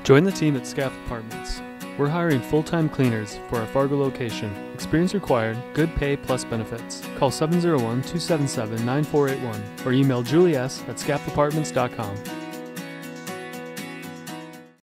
Join the team at Scaff Apartments. We're hiring full-time cleaners for our Fargo location. Experience required, good pay plus benefits. Call 701-277-9481 or email julies@scaffapartments.com.